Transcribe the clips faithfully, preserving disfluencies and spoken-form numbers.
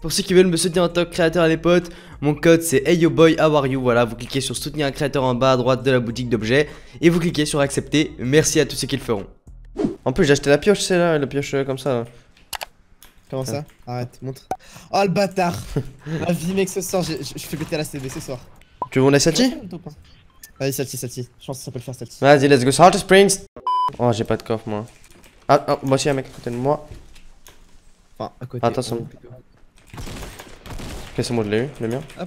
Pour ceux qui veulent me soutenir en tant que créateur les potes, mon code c'est heyoboy how are you. Voilà, vous cliquez sur soutenir un créateur en bas à droite de la boutique d'objets et vous cliquez sur accepter. Merci à tous ceux qui le feront. En plus j'ai acheté la pioche, c'est là, la pioche euh, comme ça là. Comment ça? Arrête, montre. Oh le bâtard. La vie mec ce soir, je fais péter la C D ce soir. Tu veux mon celle-ci? Vas-y celle-ci, celle-ci. Je pense que ça peut le faire celle-ci. Vas-y, let's go, Salt Springs. Oh j'ai pas de coffre moi. Ah, ah moi aussi un mec à côté de moi. Enfin à côté. Attention. Ok, c'est moi, je l'ai eu, le mien. Hop.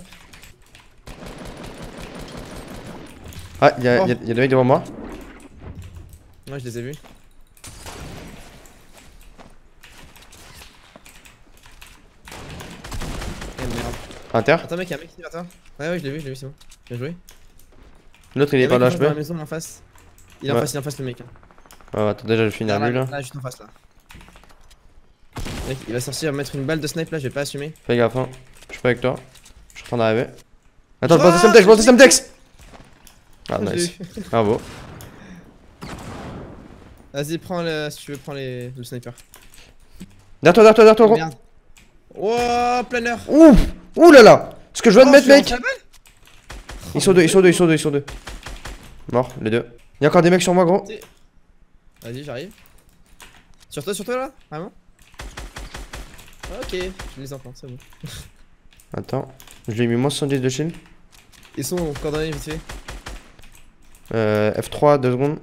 Ah, y'a Oh. y a, y a deux mecs devant moi. Ouais, je les ai vus. Eh merde. À terre. Attends, mec, y'a un mec qui est vers toi. Ouais, ouais, je l'ai vu, je l'ai vu, c'est bon. Bien joué. L'autre il est Y'a par un là, mec je qui est dans peux. la maison en face. Il est en Ouais. face, il est en face le mec. Ouais, attends, déjà je vais finir là, lui là. là, juste en face là. Mec, il va sortir, mettre une balle de snipe là, je vais pas assumer. Fais gaffe, hein. Je suis pas avec toi. Je suis en train d'arriver. Attends, je Ah, pense à Semtex, je pense à Semtex. Ah, Je l'ai nice. eu. Bravo. Vas-y, prends le. Si tu veux, prends les... le sniper. Derrière toi, derrière toi, derrière toi, gros. Merde. Oh, planeur. Ouh, ouh là là. Ce que je viens de Oh, mettre, je suis mec. rentré la balle. Ils sont deux, ils sont deux, ils sont deux, ils sont deux. Mort, les deux. Y'a encore des mecs sur moi, gros. Vas-y, j'arrive. Sur toi, sur toi là? Vraiment? Ok, je les entends, c'est bon. Attends, je lui ai mis moins soixante-dix de shield. Ils sont coordonnés vite fait. Euh, F trois, deux secondes.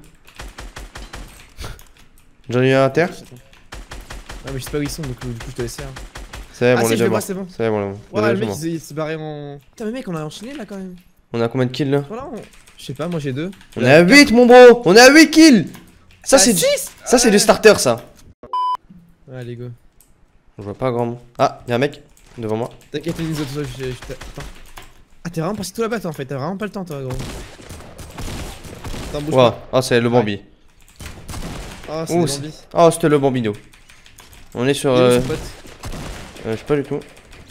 J'en ai eu un à terre. Ah, mais je sais pas où ils sont, donc du coup, je te laisse faire. C'est Ah, bon, si, les je deux le vois, morts. c'est bon. C'est bon, bon. Ouais, Les le deux mec, morts. il s'est barré en. Putain, mais mec, on a enchaîné là quand même. On a combien de kills là? Voilà, on... je sais pas, moi j'ai deux. On est à huit, mon bro. On est à huit kills. Ça, c'est du... six. Ça, c'est du starter, ça. Ouais, allez, go. Je vois pas grand monde. Ah, y'a un mec devant moi. T'inquiète, les autres, je, je, je Attends. Ah, t'es vraiment passé tout là-bas, toi en fait. T'as vraiment pas le temps, toi, gros. Attends, bouge Wow. pas. Ah, c'est le Bambi. Oh, c'est Ouh, des c'est- bambis. Oh, c'était le Bambino. On est sur. Il est où, Euh... son pote? euh, je sais pas du tout.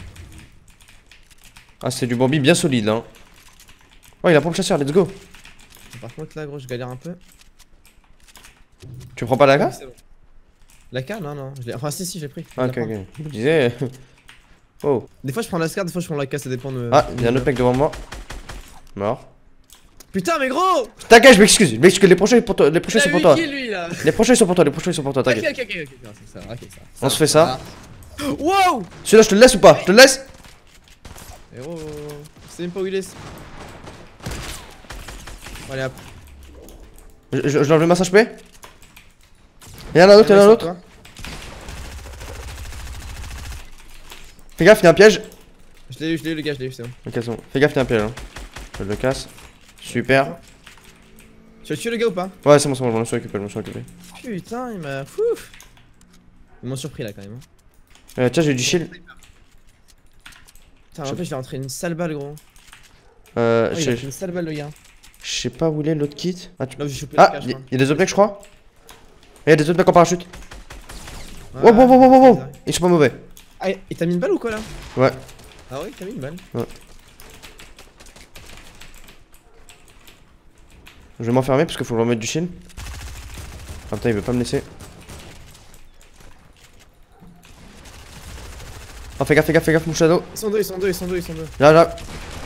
Ah, c'est du Bambi bien solide là. Hein. Oh, il a pompe chasseur, let's go. Par contre, là, gros, je galère un peu. Tu prends pas la Ah, carte? c'est bon. La K, non, non. Je l'ai- enfin, si, si, j'ai pris. Ah, Je ok, la prends. ok. Je disais. Oh. Des fois, je prends la Scar, des fois, je prends la K, ça dépend de. Ah, y'a un autre mec devant moi. Mort. Putain, mais gros! T'inquiète, je m'excuse. Je m'excuse. Les prochains, pour toi. Les prochains Il a sont pour huit toi. kills, lui, là. Les prochains sont pour toi. Les prochains sont pour toi. Ok, T'inquiète. ok, ok, ok, ok, c'est ça, ok, ça. On se fait ça. Wow! Celui-là, je te le laisse ou pas? Je te le laisse? Héros, je sais même pas où il est. Allez, hop. Je, je, je l'enlève le massage P. Y'en a un autre, y'en a un autre. Fais gaffe, y'a un piège. Je l'ai eu, je l'ai eu, le gars, je l'ai eu, c'est bon. Ok, c'est bon. Fais gaffe, y'a un piège. Hein. Je le casse. Super. Tu as tué le gars ou pas? Ouais, c'est bon, c'est bon, je m'en suis occupé, je m'en suis occupé. Putain, il m'a. Fou! Ils m'ont surpris là quand même. hein. Euh, tiens, j'ai du shield. Putain, en fait, je l'ai rentré une sale balle, gros. Euh, Oh, je il a sais- fait une sale balle, le gars. je sais pas où il est l'autre kit. Ah, tu... Là où j'ai chopé la ah cage, y'a moi. y a des autres mecs, je crois. Et y'a des autres mecs en parachute. Ouais, Wow, wow, wow, wow, wow, wow. ouais. Ils sont pas mauvais. Ah, et t'as mis une balle ou quoi là? Ouais. Ah ouais, t'as mis une balle. Je vais m'enfermer parce qu'il faut que je remette du shield. Ah putain, il veut pas me laisser. Oh, fais gaffe, fais gaffe, fais gaffe, mon shadow. Ils sont deux, ils sont deux, ils sont deux, ils sont deux. Là, là.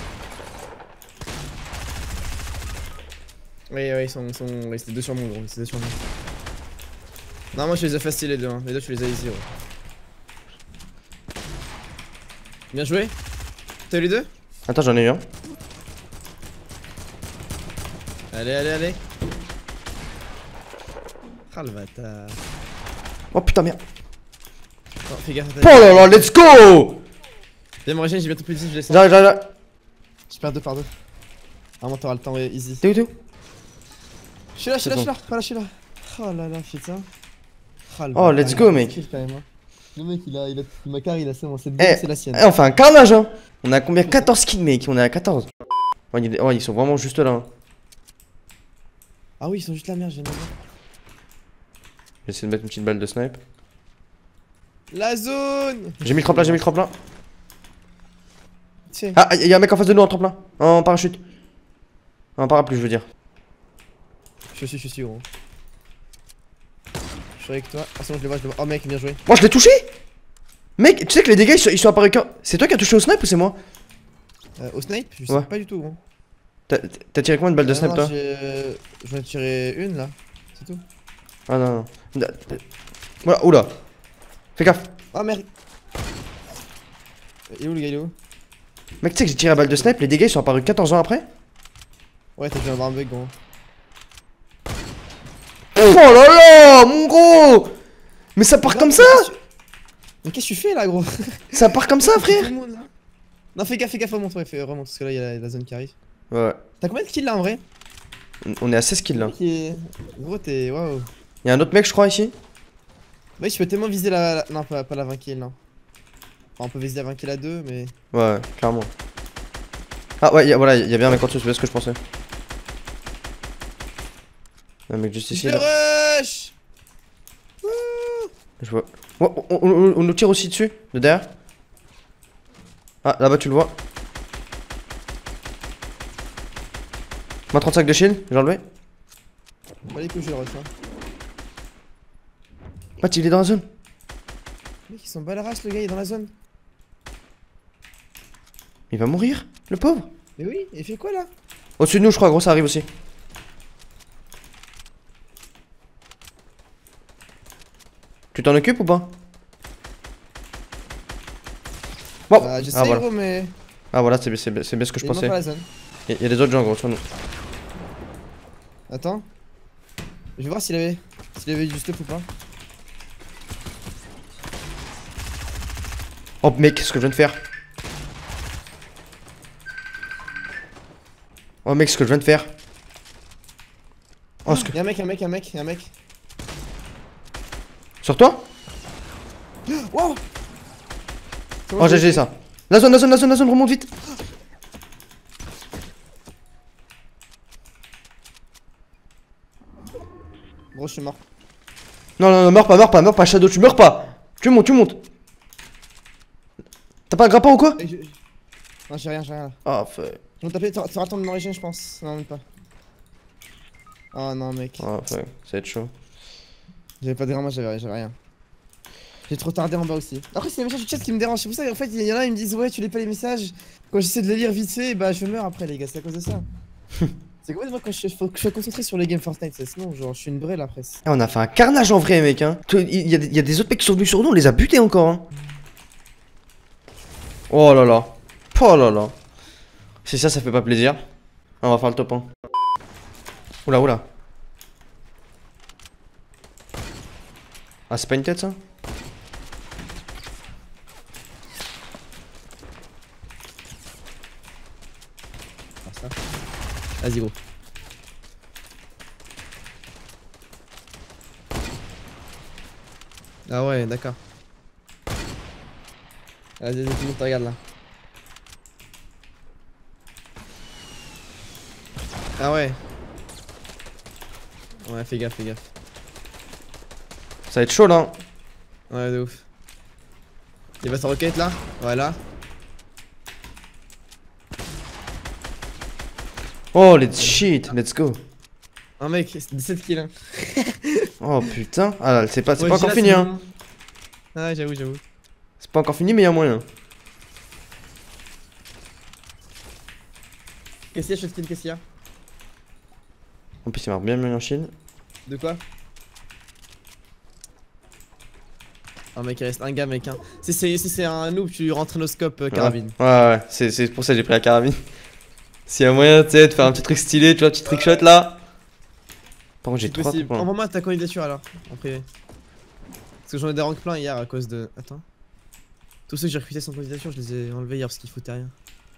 Ouais, ouais, ils sont. Ils sont... Ouais, c'était deux sur moi, gros. C'était deux sur moi. Non, moi je les ai facile les deux. Hein. Les deux, tu les as easy, gros. Bien joué. T'as eu les deux? Attends, j'en ai eu un. Allez, allez, allez. Ah le bâtard. Oh putain, merde. Non, fais gaffe. Oh là là, let's go! Viens me rejoindre, j'ai bientôt plus de dix, je laisse. J'arrive, j'arrive, j'arrive. Je perds deux par deux. Vraiment, t'auras le temps, ouais, easy. T'es où, t'es où? Je suis là, je suis là, C'est je suis là. Voilà, je suis là. Oh là là, putain. Oh, le Oh, bâtard, let's il go, a mec. kill quand même, hein. Le mec, il a, il a, ma car, il a c'est bon, c'est Eh, c'est la sienne. Eh, on fait un carnage, hein. On a combien? quatorze kills, mec. On est à quatorze. Oh, il- oh, ils sont vraiment juste là. Hein. Ah oui, ils sont juste la merde, j'ai mal. J'essaie de mettre une petite balle de snipe. La zone. J'ai mis le tremplin, j'ai mis le tremplin. Tiens. Ah, il y a un mec en face de nous en tremplin. En parachute. En parapluie, je veux dire. Je suis, je suis gros. Je suis avec toi. Ah, c'est bon, je le vois, je le vois. Oh mec, bien joué. Moi, je l'ai touché. Mec, tu sais que les dégâts ils sont, ils sont apparus quand. C'est toi qui as touché au snipe ou c'est moi? Euh, au snipe? Je Ouais. sais pas du tout, gros. T'as tiré combien de balles de Euh, snipe non, toi? j'ai- Je vais en tirer une là. C'est tout. Ah non, non. Voilà, oula. Fais gaffe. Ah merde. Il est où le gars, il est où? Mec, tu sais que j'ai tiré la balle de snipe, les dégâts ils sont apparus quatorze ans après? Ouais, t'as dû avoir un bug, gros. Oh là là, mon gros! Mais ça part comme ça? Mais qu'est-ce que tu fais là, gros? Ça part comme ça, frère? Non, fais gaffe, fais gaffe, remonte, ouais, fais, remonte, parce que là, il y a la, la zone qui arrive. Ouais. T'as combien de kills là en vrai? On est à seize kills là. Qui est... Gros, t'es. Waouh. Y'a un autre mec, je crois, ici. Ouais, je peux tellement viser la. la- Non, pas, pas la vingt kills, non. Enfin, on peut viser la vingt kills à deux, mais. Ouais, clairement. Ah ouais, y a, voilà, y a bien un mec en dessous, c'est bien ce que je pensais. Un mec juste ici. Je Là. rush. Je vois. Oh, on, on- on- on nous tire aussi dessus, de derrière. Ah, là-bas, tu le vois. Moins trente-cinq de shield, j'ai enlevé. Bah, les couilles, je le rush, hein. Pat, il est dans la zone. Mec, ils sont bas la race, le gars, il est dans la zone. Il va mourir, le pauvre. Mais oui, il fait quoi là? Au-dessus de nous, je crois, gros, ça arrive aussi. Tu t'en occupes ou pas? Bon. Bah, j'essaie, Ah voilà, gros, mais. ah, voilà c'est c'est- c'est bien ce que je Il manque pensais. pas la zone. Il y a des autres gens, gros, sur nous. Attends. Je vais voir s'il avait. S'il avait du stuff ou pas. Oh, mec, ce que je viens de faire. Oh, mec, ce que je viens de faire. Oh, ce que. Y'a un mec, y'a un mec, y'a un mec, y'a un mec. Sur toi? Wow! Oh, G G ça. La zone, la zone, la zone, la zone, remonte vite. Gros, je suis mort. Non, non, non, meurs pas, meurs pas, meurs pas, Shadow, tu meurs pas. Tu montes, tu montes. T'as pas un grappin ou quoi? Et je- Non, j'ai rien, j'ai rien. Ah, fait. On taper, tu vas attendre une origine, je pense. Non, même pas. Oh non, mec. Ah, fait, ça va être chaud. J'avais pas de ramage, j'avais j'avais rien. J'ai trop tardé en bas aussi. Après, c'est les messages du chat qui me dérangent. C'est pour ça qu'en fait, il y en a, ils me disent, ouais, tu lis pas les messages. Quand j'essaie de les lire vite fait, bah je meurs après, les gars, c'est à cause de ça. C'est quoi, moi, quand je, faut que je sois concentré sur les games Fortnite, ça, sinon, genre, je suis une brêle après. Ah, on a fait un carnage en vrai, mec. Hein. Il y, a des- y a des autres mecs qui sont venus sur nous, on les a butés encore. Hein. Oh là là. Oh là là. Si ça, ça fait pas plaisir. Ah, on va faire le top un. Oula, oula. Ah, c'est pas une tête ça? Ça. Vas-y, gros. Ah ouais, d'accord. Vas-y, tout le monde te regarde là. Ah ouais. Ouais, fais gaffe, fais gaffe. Ça va être chaud là. Ouais, de ouf. Il va sa roquette là. Voilà. Oh, let's shit, let's go. Un mec, dix-sept kills. Hein. Oh putain. Ah là, c'est pas, c'est Ouais, pas j'ai encore là, fini c'est hein. bon. Ah, j'avoue, j'avoue. C'est pas encore fini, mais y'a moyen. Qu'est-ce qu'il y a, Shotkin, qu'est-ce qu'il y a? En plus, il marque bien mis en Chine. De quoi? Oh mec, il reste un gars, mec. Hein. Si c'est si c'est un noob, tu rentres nos scopes euh, carabine. Ouais, ouais, ouais. c'est c'est pour ça que j'ai pris la carabine. S'il y a moyen, tu sais, de faire un petit truc stylé, tu vois, un petit trick shot là. Par contre, j'ai C'est trois. possible. Voilà. Envoie-moi ta candidature alors, en privé. Parce que j'en ai des ranks plein hier à cause de. Attends. Tous ceux que j'ai recrutés sans candidature, je les ai enlevés hier parce qu'ils foutaient rien.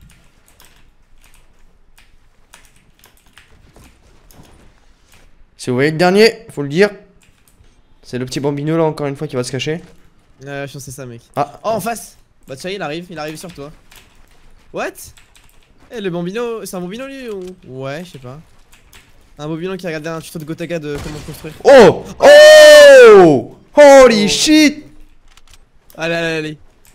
Si vous voyez le dernier, faut le dire. C'est le petit bambino là, encore une fois, qui va se cacher. Ouais, je pense que c'est ça, mec. Ah, Oh, en face! Bah, tiens, il arrive, il arrive sur toi. What? Eh, le bambino, c'est un bambino lui ou. Ouais, je sais pas. Un bambino qui a regardé un tuto de Gotaga de comment construire. oh! Oh! Holy Oh. shit! Allez, allez, allez.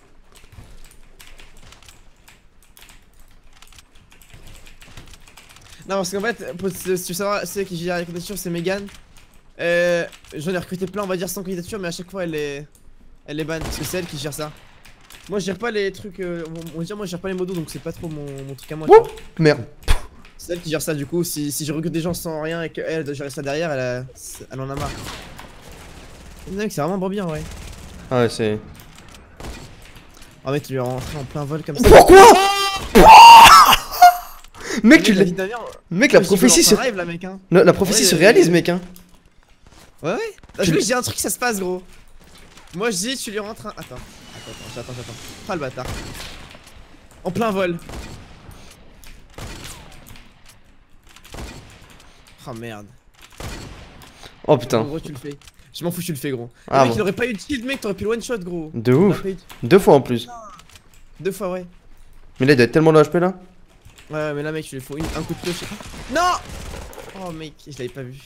Non, parce qu'en fait, pour, si tu veux savoir, c'est qui gère les candidatures, c'est Megan. Euh, J'en ai recruté plein, on va dire, sans candidature, mais à chaque fois, elle est. Elle est ban, parce que c'est elle qui gère ça. Moi je gère pas les trucs, euh, on, on va dire moi je gère pas les modos donc c'est pas trop mon, mon truc à moi. Ouh, merde. C'est elle qui gère ça du coup, si, si je recrute des gens sans rien et qu'elle doit gérer ça derrière, elle, a, elle en a marre. Mec c'est vraiment bien ouais. Ah ouais c'est... Oh mec tu lui es rentré en plein vol comme ça. Pourquoi? Mec tu l'as... l'as... Mec la prophétie se... Rêve, là, mec, hein. La, la prophétie ouais, se euh, réalise mec hein. Ouais ouais. Là, Tu... je dis un truc ça se passe gros. Moi je dis tu lui rentres un... Attends. Attends attends j'attends j'attends. Ah le bâtard. En plein vol. Oh merde. Oh putain. En gros tu le fais. Je m'en fous tu le fais gros. Ah le mec bon. il aurait pas eu de shield mec, t'aurais pu le one shot gros. De ouf. Deux fois en plus. Deux fois ouais. Mais là il doit être tellement de H P là. Ouais mais là mec tu lui faut une, un coup de pioche. Non. Oh mec je l'avais pas vu.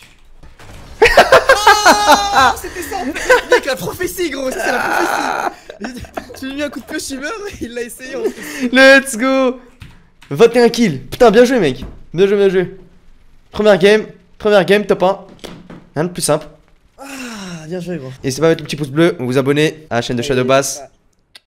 Oh, c'était ça. Mec la prophétie gros, c'était la prophétie. Tu lui as mis un coup de pioche il meurt, il l'a essayé en plus. Let's go. vingt et un kills. Putain bien joué mec. Bien joué bien joué. Première game. Première game top un. Rien de plus simple. Ah bien joué gros. N'hésitez pas à mettre le petit pouce bleu, vous abonner à la chaîne de Shadow Bass.